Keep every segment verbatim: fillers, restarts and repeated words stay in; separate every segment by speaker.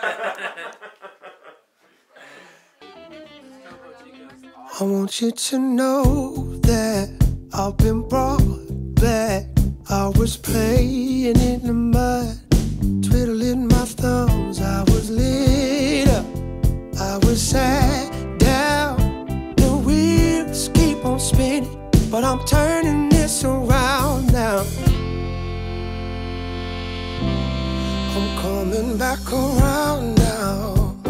Speaker 1: I want you to know that I've been brought back. I was playing in the mud, twiddling my thumbs. I was lit up, I was sat down. The wheels keep on spinning, but I'm turning this around now. I'm coming back around now.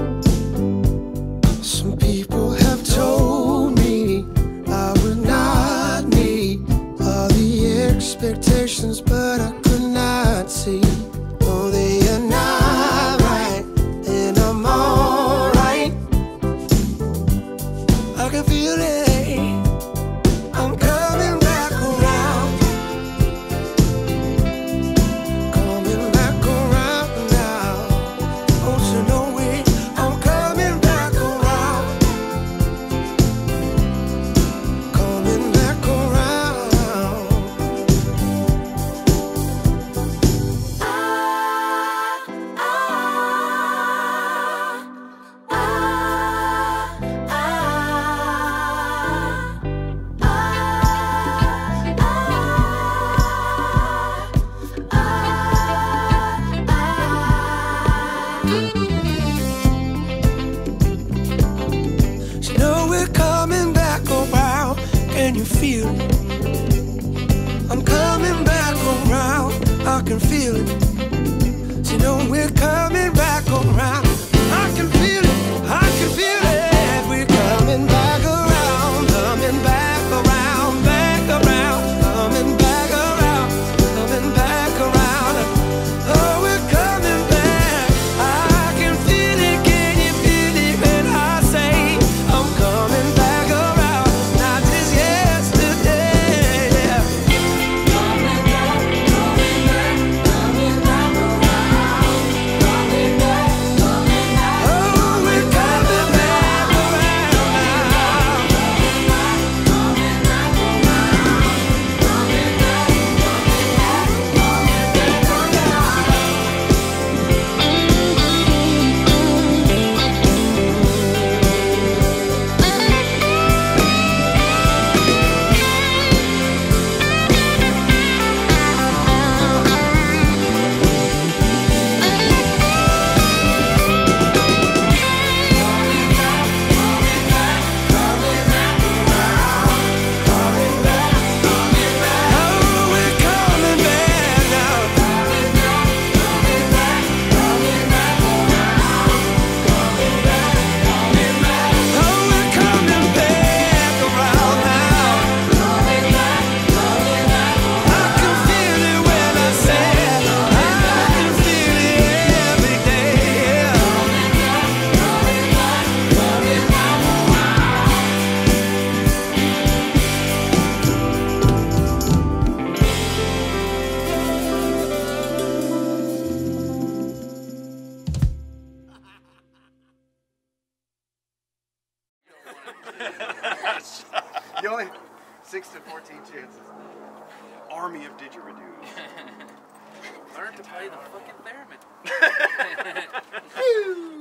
Speaker 1: Some people have told me I would not meet all the expectations, but I could not see. No, they are not right, and I'm alright. I can feel it. I'm coming back around. Coming back around now. Don't you know it? I'm coming back around. Coming back around. You know we're coming back around. Can you feel it? I'm coming back around. I can feel it. You know we're coming back around. I can feel it. I can feel it. We're coming back around. Coming back around. Back around. Coming back around. Coming back around. Oh, we're coming back. I can feel it. Can you feel it when I say I'm coming back around? Not just yesterday. Yeah. Coming back, coming back, coming back around. Coming back, coming back. Oh, we're coming back around now. Coming back, coming back around. Coming back, coming back, coming back
Speaker 2: You only six to fourteen chances. Army of didgeridoos.
Speaker 3: Learn to play the fucking theremin.